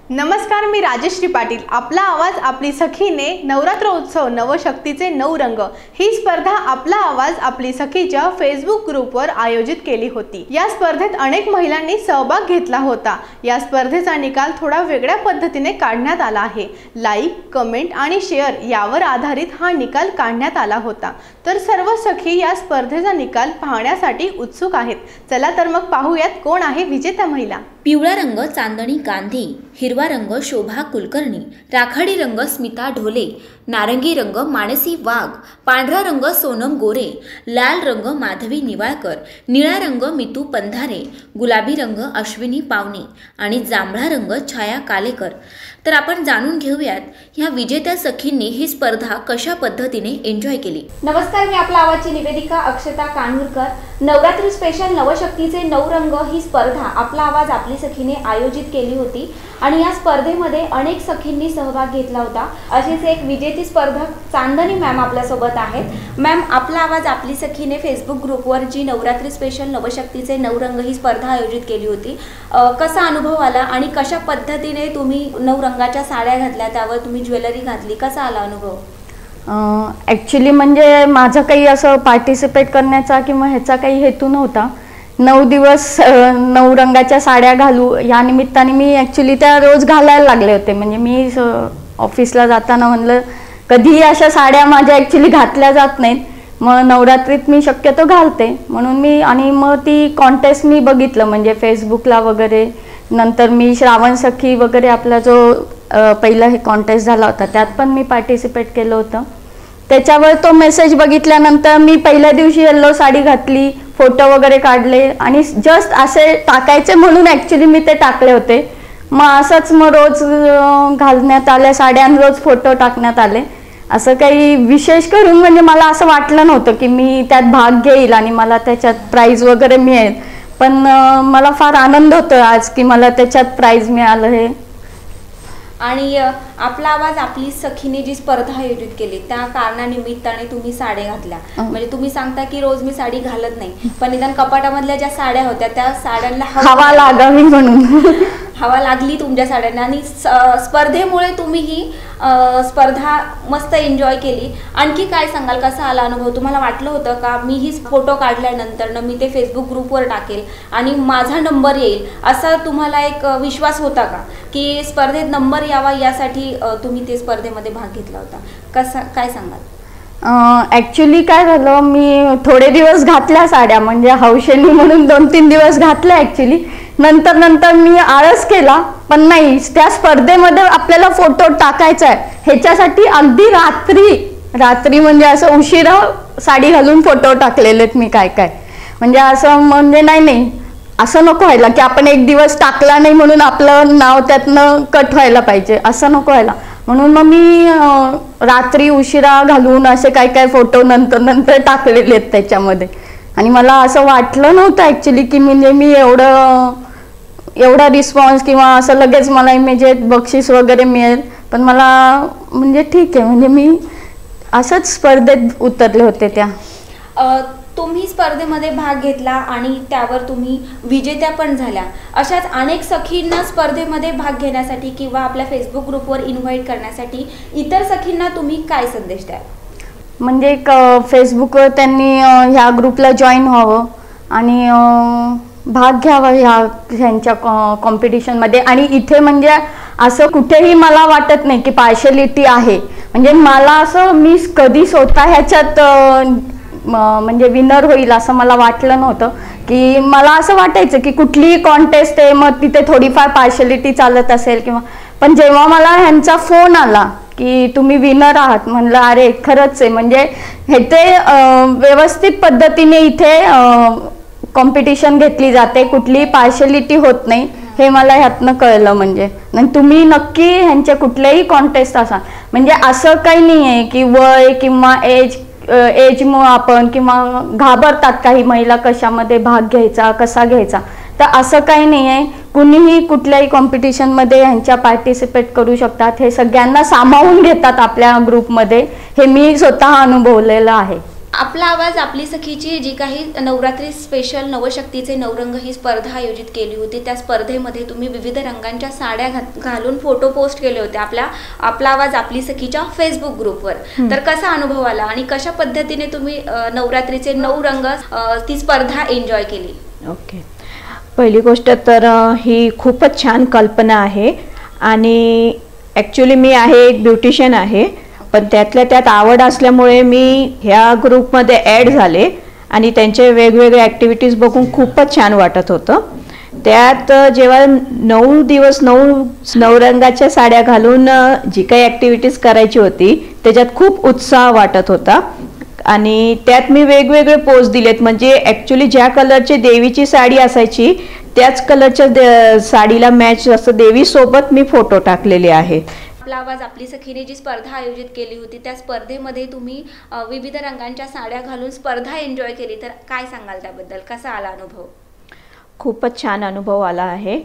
नमस्कार, मी राजेश्री पाटील. आपला आवाज आपली सखीने नवरात्र उत्सव नवशक्तीचे 9 रंग ही स्पर्धा आपला आवाज आपली सखीच्या फेसबुक ग्रुपवर आयोजित केली होती. या स्पर्धेत अनेक महिलांनी सहभाग घेतला होता. या स्पर्धेचा निकाल थोडा वेगळ्या पद्धतीने काढण्यात आला आहे. लाईक, कमेंट आणि शेअर यावर आधारित हा निकाल काढण्यात आला होता. तर सर्व सखी या स्पर्धेचा निकाल पाहण्यासाठी उत्सुक आहेत. चला तर मग पाहूयात कोण आहे विजेता महिला. पिवळा रंग चांदणी गांधी, हिरवा रंग शोभा कुलकर्णी, राखाडी रंग स्मिता ढोले, नारंगी रंग मानसी वाघ, पांढरा रंग सोनम गोरे, लाल रंग माधवी निवाळकर, निळा रंग मितू पंधारे, गुलाबी रंग अश्विनी पावनी आणि जांभळा रंग छाया कालेकर. तर आपण जाणून घेऊयात ह्या विजेत्या सखींनी ही स्पर्धा कशा पद्धतीने एन्जॉय केली. नमस्कार, मी आपला आवाजची निवेदिका अक्षता कानूरकर. नवरात्री स्पेशल नवशक्तीचे 9 रंग ही स्पर्धा आपला आवाज आपली सखीने आयोजित केली होती आणि या स्पर्धेमध्ये अनेक सखींनी सहभाग घेतला होता. अशीच एक विजेती स्पर्धक चांदणी मॅम आपल्यासोबत आहेत. मॅम, आपला आवाज आपली सखीने फेसबुक ग्रुपवर जी नवरात्री स्पेशल नवशक्तीचे 9 रंग ही स्पर्धा आयोजित केली होती, कसा अनुभव आला आणि कशा पद्धतीने तुम्ही 9 रंगाच्या साड्या घातल्या, त्यावर तुम्ही ज्वेलरी घातली, कसा आला अनुभव? ॲक्च्युली म्हणजे माझं काही असं पार्टिसिपेट करण्याचा किंवा ह्याचा काही हेतू नव्हता. 9 दिवस 9 रंगाच्या साड्या घालू या निमित्ताने मी ॲक्च्युली त्या रोज घालायला लागले होते. म्हणजे मी ऑफिसला जाताना म्हणलं कधीही अशा साड्या माझ्या ॲक्च्युली घातल्या जात नाहीत, मग नवरात्रीत मी शक्यतो घालते म्हणून मी. आणि मग ती कॉन्टेस्ट मी बघितलं म्हणजे फेसबुकला वगैरे. नंतर मी श्रावण सखी वगैरे आपला जो पहिला हे कॉन्टेस्ट झाला होता त्यात पण मी पार्टिसिपेट केलं होतं. त्याच्यावर तो मेसेज बघितल्यानंतर मी पहिल्या दिवशी येल्लो साडी घातली, फोटो वगैरे काढले आणि जस्ट असे टाकायचे म्हणून ॲक्च्युली मी ते टाकले होते. मग असंच मग रोज घालण्यात आल्या साड्या, रोज फोटो टाकण्यात आले. असं काही विशेष करून म्हणजे मला असं वाटलं नव्हतं की मी त्यात भाग घेईल आणि मला त्याच्यात प्राईज वगैरे मिळेल. पण मला फार आनंद होतो आज की मला त्याच्यात प्राईज मिळालं हे. आणि आपला आवाज आपली सखीने जी स्पर्धा आयोजित केली त्या कारणानिमित्ताने तुम्ही साड्या घातल्या. म्हणजे तुम्ही सांगता की रोज मी साडी घालत नाही, पण निदान कपाटामधल्या ज्या साड्या होत्या त्या साड्यांना हवा लागावी म्हणून हवा लागली तुमच्या साड्यांना आणि स्पर्धेमुळे तुम्ही ही स्पर्धा मस्त एन्जॉय केली. आणखी काय सांगाल, कसा आला अनुभव? तुम्हाला वाटलं होतं का मी ही फोटो काढल्यानंतर मी ते फेसबुक ग्रुपवर टाकेल आणि माझा नंबर येईल, असा तुम्हाला एक विश्वास होता का की स्पर्धेत नंबर यावा यासाठी तुम्ही ते स्पर्धेमध्ये भाग घेतला होता? कसा काय सांगाल? ॲक्च्युली काय झालं, मी थोडे दिवस घातल्या साड्या म्हणजे हौशेनी म्हणून 2-3 दिवस घातल्या ॲक्च्युली. नंतर मी आळस केला. पण नाही, त्या स्पर्धेमध्ये आपल्याला फोटो टाकायचा आहे ह्याच्यासाठी अगदी रात्री म्हणजे असं उशिरा साडी घालून फोटो टाकलेले आहेत मी काय म्हणजे असं म्हणजे नाही असं नको व्हायला की आपण एक दिवस टाकला नाही म्हणून आपलं नाव त्यातनं कट व्हायला पाहिजे, असं नको व्हायला. म्हणून मग मी रात्री उशिरा घालून असे काय फोटो नंतर टाकलेले आहेत त्याच्यामध्ये. आणि मला असं वाटलं नव्हतं ॲक्च्युली की म्हणजे मी एवढा रिस्पॉन्स किंवा असं लगेच मला इमिजिएट बक्षीस वगैरे मिळेल. पण मला म्हणजे ठीक आहे, म्हणजे मी असंच स्पर्धेत उतरले होते त्या. तुम्ही स्पर्धेमध्ये भाग घेतला आणि त्यावर तुम्ही विजेत्या पण झाल्या. अशाच अनेक सखींना स्पर्धेमध्ये भाग घेण्यासाठी किंवा आपल्या फेसबुक ग्रुपवर इन्व्हाइट करण्यासाठी इतर सखींना तुम्ही काय संदेश द्याल? म्हणजे एक फेसबुकवर त्यांनी ह्या ग्रुपला जॉईन व्हावं आणि भाग घ्यावा ह्यांच्या कॉम्पिटिशनमध्ये. आणि इथे म्हणजे असं कुठेही मला वाटत नाही की पार्शलिटी आहे. म्हणजे मला असं मी कधी स्वतः ह्याच्यात म्हणजे विनर होईल असं मला वाटलं नव्हतं. की मला असं वाटायचं की कुठलीही कॉन्टेस्ट आहे मग तिथे थोडीफार पार्शलिटी चालत असेल किंवा. पण जेव्हा मला ह्यांचा फोन आला की तुम्ही विनर आहात, म्हणलं अरे खरंच आहे. म्हणजे ह्याचे व्यवस्थित पद्धतीने इथे कॉम्पिटिशन घेतली जाते, कुठलीही पार्शलिटी होत नाही हे मला ह्यातनं कळलं. म्हणजे तुम्ही नक्की ह्यांचे कुठलेही कॉन्टेस्ट असाल म्हणजे असं काही नाही आहे की वय किंवा एजमुळे आपण किंवा घाबरतात काही महिला कशामध्ये भाग घ्यायचा कसा घ्यायचा, तर असं काही नाही आहे. कुणीही कुठल्याही कॉम्पिटिशनमध्ये ह्यांच्या पार्टिसिपेट करू शकतात. हे सगळ्यांना सामावून घेतात आपल्या ग्रुपमध्ये, हे मी स्वतः अनुभवलेलं आहे. आपला आवाज आपली सखीची जी काही नवरात्री स्पेशल नवशक्तीचे नवरंग ही स्पर्धा आयोजित केली होती, त्या स्पर्धेमध्ये तुम्ही विविध रंगांच्या साड्या घालून फोटो पोस्ट केले होते आपला आवाज आपली सखीच्या फेसबुक ग्रुपवर. तर कसा अनुभव आला आणि कशा पद्धतीने तुम्ही नवरात्रीचे 9 रंग ती स्पर्धा एन्जॉय केली? ओके, पहिली गोष्ट तर ही खूपच छान कल्पना आहे आणि ॲक्च्युली मी एक ब्युटिशियन आहे, पण त्यातल्या त्यात आवड असल्यामुळे मी ह्या ग्रुपमध्ये ॲड झाले आणि त्यांचे वेगवेगळे ॲक्टिव्हिटीज बघून खूपच छान वाटत होतं. त्यात जेव्हा 9 दिवस 9 रंगाच्या साड्या घालून जी काही ॲक्टिव्हिटीज करायची होती त्याच्यात खूप उत्साह वाटत होता आणि त्यात मी वेगवेगळे पोज दिलेत. म्हणजे ॲक्च्युली ज्या कलरची देवीची साडी असायची त्याच कलरच्या साडीला मॅच असं देवीसोबत मी फोटो टाकलेले आहेत. आपला आवाज आपली सखीने जी स्पर्धा आयोजित केली होती त्या स्पर्धेमध्ये तुम्ही विविध रंगांच्या साड्या घालून स्पर्धा एन्जॉय केली, तर काय सांगाल त्याबद्दल? कसा आला अनुभव? खूपच छान अनुभव आला आहे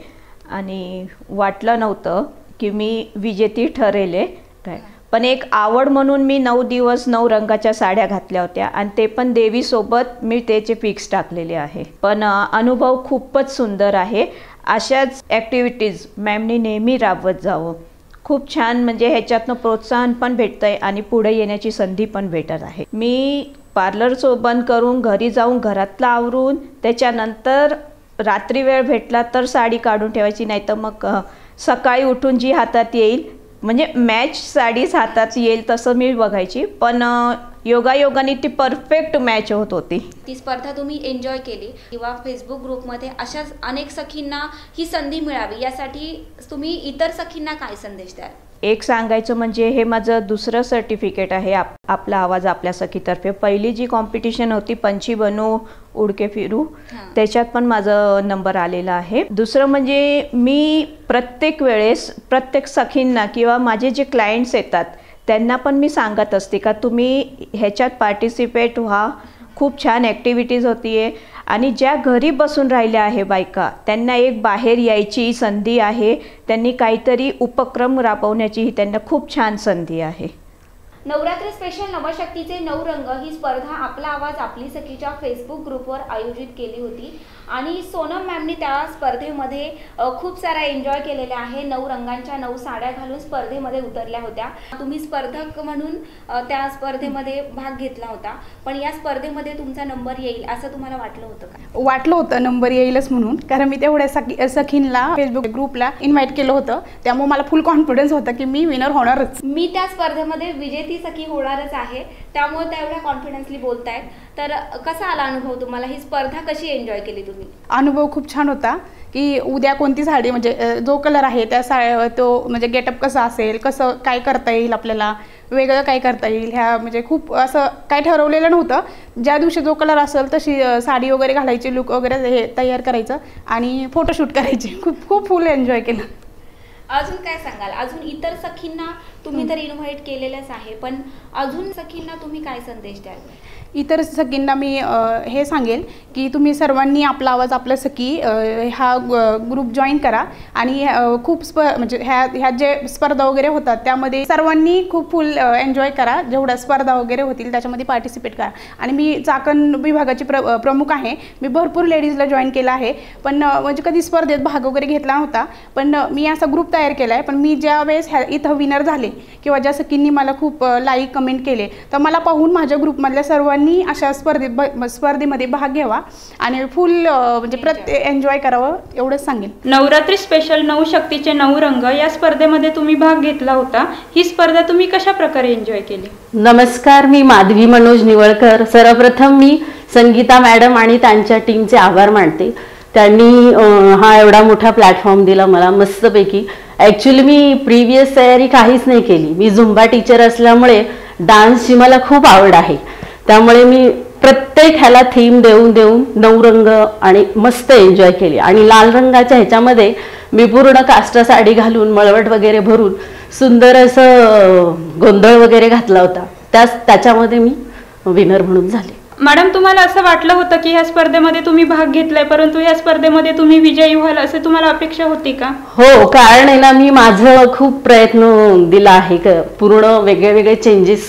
आणि वाटलं नव्हतं की मी विजेती ठरेल काय, पण एक आवड म्हणून मी 9 दिवस 9 रंगाच्या साड्या घातल्या होत्या आणि ते पण देवीसोबत मी त्याचे पिक्स टाकलेले आहे. पण अनुभव खूपच सुंदर आहे. अशाच ॲक्टिव्हिटीज मॅमनी नेहमी राबवत जावं. खूप छान, म्हणजे ह्याच्यातनं प्रोत्साहन पण भेटतं आहे आणि पुढे येण्याची संधी पण भेटत आहे. मी पार्लर बंद करून घरी जाऊन घरातलं आवरून त्याच्यानंतर रात्री वेळ भेटला तर साडी काढून ठेवायची, नाही तर मग सकाळी उठून जी हातात येईल म्हणजे मॅच साडीच हातात येईल तसं मी बघायची, पण योगायोगाने ती परफेक्ट मॅच होत होती. ती स्पर्धा तुम्ही एन्जॉय केली किंवा फेसबुक ग्रुपमध्ये अशाच अनेक सखींना ही संधी मिळावी यासाठी तुम्ही इतर सखींना काय संदेश द्याल? एक सांगायचं म्हणजे हे माझं दुसरं सर्टिफिकेट आहे आपला आवाज आपल्या सखीतर्फे. पहिली जी कॉम्पिटिशन होती पंछी बनू उडके फिरू, त्याच्यात पण माझा नंबर आलेला आहे. दुसरं म्हणजे मी प्रत्येक वेळेस प्रत्येक सखींना किंवा माझे जे क्लायंट्स येतात त्यांना पण मी सांगत असते का तुम्ही ह्याच्यात पार्टिसिपेट व्हा. खूप छान ॲक्टिव्हिटीज होती आहे आणि ज्या घरी बसून राहिल्या आहे बायका त्यांना एक बाहेर यायची संधी आहे. त्यांनी काहीतरी उपक्रम राबवण्याची त्यांना खूप छान संधी आहे. नवरात्री स्पेशल नवशक्तीचे 9 रंग ही स्पर्धा आपला आवाज आपली सखीच्या फेसबुक ग्रुपवर आयोजित केली होती आणि सोनम मॅमनी त्या स्पर्धेमध्ये खूप सारा एन्जॉय केलेला आहे. 9 रंगांच्या 9 साड्या घालून स्पर्धेमध्ये उतरल्या होत्या. तुम्ही स्पर्धक म्हणून त्या स्पर्धेमध्ये भाग घेतला होता, पण या स्पर्धेमध्ये तुमचा नंबर येईल असं तुम्हाला वाटलं होतं का? वाटलं होतं नंबर येईलच म्हणून, कारण मी तेवढ्या सखींना फेसबुक ग्रुपला इन्व्हाइट केलं होतं, त्यामुळे मला फुल कॉन्फिडन्स होता की मी विनर होणारच. मी त्या स्पर्धेमध्ये विजेती सखी होणारच आहे, त्यामुळे तेवढ्या कॉन्फिडन्सली बोलतायत. तर कसा आला अनुभव तुम्हाला? ही स्पर्धा कशी एन्जॉय केली तुम्ही? अनुभव खूप छान होता की उद्या कोणती साडी म्हणजे जो कलर आहे त्या तो म्हणजे गेटअप कसा असेल, कसं काय करता येईल, आपल्याला वेगळं काय करता येईल, ह्या म्हणजे खूप असं काय ठरवलेलं नव्हतं. ज्या दिवशी जो कलर असेल तशी साडी वगैरे घालायची, लुक वगैरे हे तयार करायचं आणि फोटोशूट करायचे. खूप फुल एन्जॉय केलं. अजून काय सांगाल? अजून इतर सखींना तुम्ही तर इन्व्हाइट केलेलंच आहे, पण अजून सखींना तुम्ही काय संदेश द्याल? इतर सखींना मी हे सांगेल की तुम्ही सर्वांनी आपला आवाज आपल्या सखी हा ग्रुप जॉईन करा आणि खूप म्हणजे ह्या जे स्पर्धा वगैरे होतात त्यामध्ये सर्वांनी खूप फुल एन्जॉय करा. जेवढ्या स्पर्धा वगैरे होतील त्याच्यामध्ये पार्टिसिपेट करा. आणि मी चाकण विभागाची प्रमुख आहे. मी भरपूर लेडीजला जॉईन केलं आहे, पण म्हणजे कधी स्पर्धेत भाग वगैरे घेतला नव्हता, पण मी असा ग्रुप तयार केला आहे. पण मी ज्या वेळेस इथं विनर झाले किंवा ज्या सखींनी मला खूप लाईक कमेंट केले तर मला पाहून माझ्या ग्रुपमधल्या सर्वांनी अशा स्पर्धेमध्ये भाग घ्यावा आणि फुल म्हणजे एन्जॉय करावं एवढंच सांगेन. नवरात्री स्पेशल नवशक्तीचे 9 रंग या स्पर्धेमध्ये तुम्ही भाग घेतला होता. ही स्पर्धा तुम्ही कशा प्रकारे एन्जॉय केली? नमस्कार, मी माधवी मनोज निवळकर. सर्वप्रथम मी संगीता मॅडम आणि त्यांच्या टीमचे आभार मानते. त्यांनी हा एवढा मोठा प्लॅटफॉर्म दिला मला मस्तपैकी. ॲक्च्युली मी प्रिव्हियस तयारी काहीच नाही केली. मी झुंबा टीचर असल्यामुळे डान्सची मला खूप आवड आहे, त्यामुळे मी प्रत्येक ह्याला थीम देऊन 9 रंग आणि मस्त एन्जॉय केली. आणि लाल रंगाच्या ह्याच्यामध्ये मी पूर्ण काष्टा साडी घालून मळवट वगैरे भरून सुंदर असं गोंधळ वगैरे घातला होता. त्याच्यामध्ये मी विनर म्हणून झाले. मॅडम, तुम्हाला असं वाटलं होतं की ह्या स्पर्धेमध्ये तुम्ही भाग घेतलाय, परंतु ह्या स्पर्धेमध्ये तुम्ही विजयी व्हाल असे तुम्हाला अपेक्षा होती का? हो, कारण आहे ना, मी माझं खूप प्रयत्न दिला आहे. पूर्ण वेगळे चेंजेस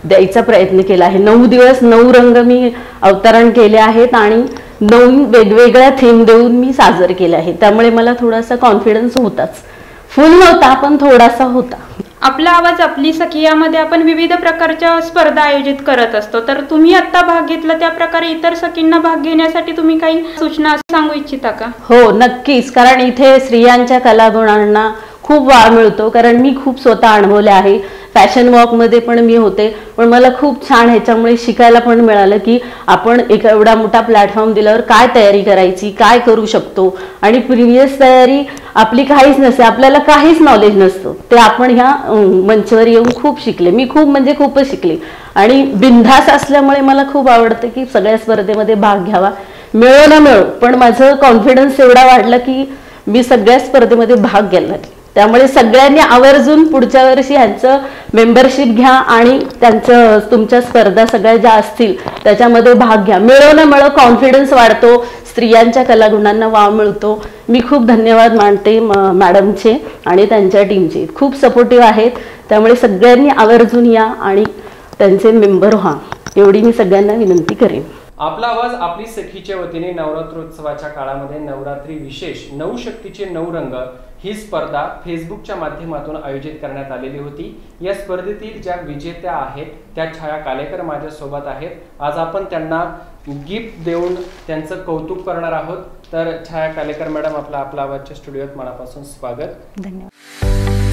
द्यायचा प्रयत्न केला आहे. 9 दिवस 9 रंग मी अवतरण केले आहेत आणि 9 वेगवेगळ्या थीम देऊन मी साजरे केले आहे. त्यामुळे मला थोडासा कॉन्फिडन्स होताच, फुल नव्हता पण थोडासा होता. आपला आवाज आपली सखी यामध्ये आपण विविध प्रकारच्या स्पर्धा आयोजित करत असतो, तर तुम्ही आता भाग घेतला त्या प्रकारे इतर सखींना भाग घेण्यासाठी तुम्ही काही सूचना सांगू इच्छिता का? हो नक्कीच, कारण इथे स्त्रियांच्या कलागुणांना खूप वाव मिळतो. कारण मी खूप स्वतः अनुभवले आहे. फॅशन वॉकमध्ये पण मी होते, पण मला खूप छान ह्याच्यामुळे शिकायला पण मिळालं की आपण एक एवढा मोठा प्लॅटफॉर्म दिल्यावर काय तयारी करायची, काय करू शकतो. आणि प्रिव्हियस तयारी आपली काहीच नसते, आपल्याला काहीच नॉलेज नसतं. ते आपण ह्या मंचवर येऊन खूप शिकले. मी खूपच शिकले आणि बिनधास्त असल्यामुळे मला खूप आवडतं की सगळ्या स्पर्धेमध्ये भाग घ्यावा. मिळो ना मिळो, पण माझं कॉन्फिडन्स एवढा वाढला की मी सगळ्या स्पर्धेमध्ये भाग घ्यायला लागले. त्यामुळे सगळ्यांनी आवर्जून पुढच्या वर्षी ह्यांचं मेंबरशिप घ्या आणि त्यांचं तुमच्या स्पर्धा सगळ्या ज्या असतील त्याच्यामध्ये भाग घ्या. मिळो ना मिळो कॉन्फिडन्स वाढतो, स्त्रियांच्या कलागुणांना वाव मिळतो. मी खूप धन्यवाद मानते मॅडमचे आणि त्यांच्या टीमचे, खूप सपोर्टिव्ह आहेत. त्यामुळे सगळ्यांनी आवर्जून या आणि त्यांचे मेंबर व्हा, एवढी मी सगळ्यांना विनंती करेन. आपला आवाज आपली सखीच्या वतीने नवरात्रोत्सवाच्या काळामध्ये नवरात्री विशेष 9 शक्तीचे 9 रंग ही स्पर्धा फेसबुकच्या माध्यमातून आयोजित करण्यात आलेली होती. या स्पर्धेतील ज्या विजेत्या आहेत त्या छाया कालेकर माझ्या सोबत आहेत. आज आपण त्यांना गिफ्ट देऊन त्यांचं कौतुक करणार आहोत. तर छाया कालेकर मॅडम, आपला आवाजच्या स्टुडिओत मनापासून स्वागत. धन्यवाद.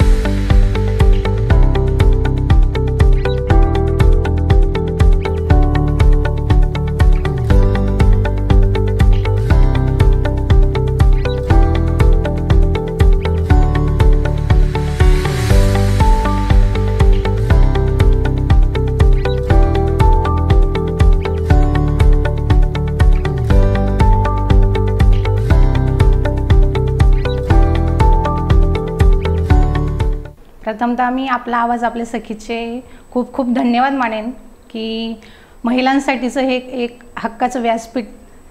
प्रथमतः मी आपला आवाज आपल्या सखीचे खूप खूप धन्यवाद मानेन की महिलांसाठीचं हे एक हक्काचं व्यासपीठ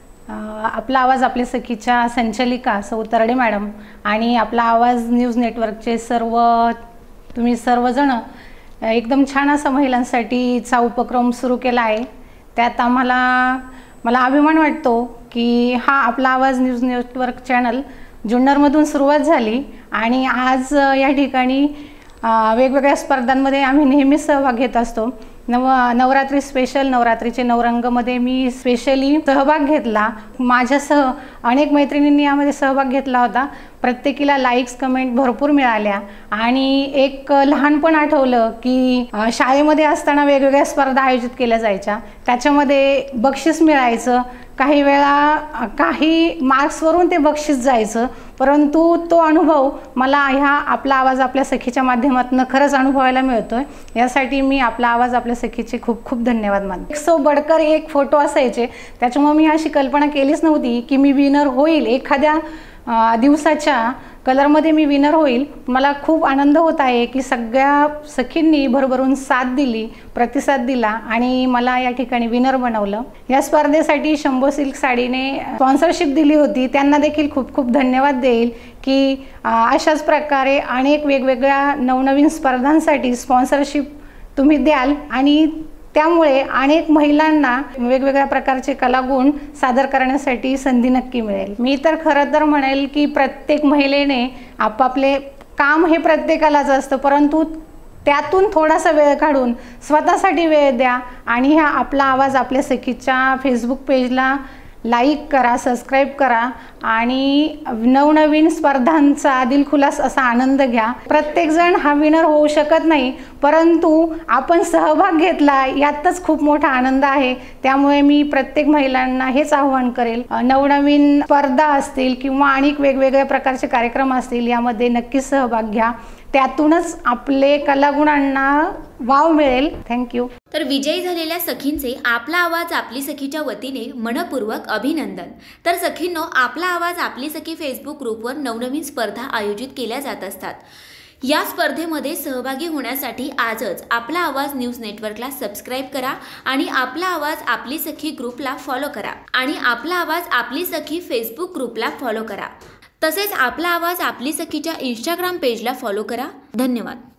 आपला आवाज आपल्या सखीच्या संचालिका सौ तरडे मॅडम आणि आपला आवाज न्यूज नेटवर्कचे तुम्ही सर्वजण एकदम छान असा महिलांसाठीचा उपक्रम सुरू केला आहे. त्यात मला अभिमान वाटतो की हा आपला आवाज न्यूज नेटवर्क चॅनल जुन्नरमधून सुरुवात झाली आणि आज या ठिकाणी वेगवेगळ्या स्पर्धांमध्ये आम्ही नेहमीच सहभाग घेत असतो. नवरात्री स्पेशल नवरात्रीचे 9 रंगमध्ये मी स्पेशली सहभाग घेतला. माझ्यासह अनेक मैत्रिणींनी यामध्ये सहभाग घेतला होता. प्रत्येकीला लाईक्स कमेंट भरपूर मिळाल्या आणि एक लहानपण आठवलं की शाळेमध्ये असताना वेगवेगळ्या स्पर्धा आयोजित केल्या जायच्या, त्याच्यामध्ये बक्षीस मिळायचं. काही वेळा काही मार्क्सवरून ते बक्षीस जायचं, परंतु तो अनुभव मला ह्या आपला आवाज आपल्या सखीच्या माध्यमातून खरंच अनुभवायला मिळतोय. यासाठी मी आपला आवाज आपल्या सखीचे खूप खूप धन्यवाद मानते. 100 बडकर एक फोटो असायचे, त्याच्यामुळे मी अशी कल्पना केलीच नव्हती की मी विनर होईल, एखाद्या दिवसाच्या कलरमध्ये मी विनर होईल. मला खूप आनंद होत आहे की सगळ्या सखींनी भरभरून साथ दिली, प्रतिसाद दिला आणि मला या ठिकाणी विनर बनवलं. या स्पर्धेसाठी शंभो सिल्क साडीने स्पॉन्सरशिप दिली होती, त्यांना देखील खूप खूप धन्यवाद देईल की अशाच प्रकारे अनेक वेगवेगळ्या नवनवीन स्पर्धांसाठी स्पॉन्सरशिप तुम्ही द्याल आणि त्यामुळे अनेक महिलांना वेगवेगळ्या प्रकारचे कलागुण सादर करण्यासाठी संधी नक्की मिळेल. मी तर खरं तर म्हणेल की प्रत्येक महिलेने आपापले काम हे प्रत्येकालाच असतं, परंतु त्यातून थोडासा वेळ काढून स्वतःसाठी वेळ द्या आणि ह्या आपला आवाज आपल्या सखीच्या फेसबुक पेजला लाईक करा, सबस्क्राईब करा आणि नवनवीन स्पर्धांचा दिलखुलास असा आनंद घ्या. प्रत्येकजण हा विनर होऊ शकत नाही, परंतु आपण सहभाग घेतला यातच खूप मोठा आनंद आहे. त्यामुळे मी प्रत्येक महिलांना हेच आव्हान करेल, नवनवीन स्पर्धा असतील किंवा अनेक वेगवेगळ्या प्रकारचे कार्यक्रम असतील यामध्ये नक्कीच सहभाग घ्या. त्यातूनच आपले कलागुणांना वाव मिळेल. थँक्यू. तर विजयी झालेल्या सखींचे आपला आवाज आपली सखीच्या वतीने मनपूर्वक अभिनंदन. तर सखींनो, आपला आवाज आपली सखी फेसबुक ग्रुपवर नवनवीन स्पर्धा आयोजित केल्या जात असतात. या स्पर्धेमध्ये सहभागी होण्यासाठी आजच आपला आवाज न्यूज नेटवर्कला सबस्क्राईब करा आणि आपला आवाज आपली सखी ग्रुपला फॉलो करा आणि आपला आवाज आपली सखी फेसबुक ग्रुपला फॉलो करा. तसेच आपला आवाज आपली सखीच्या इंस्टाग्राम पेजला फॉलो करा. धन्यवाद.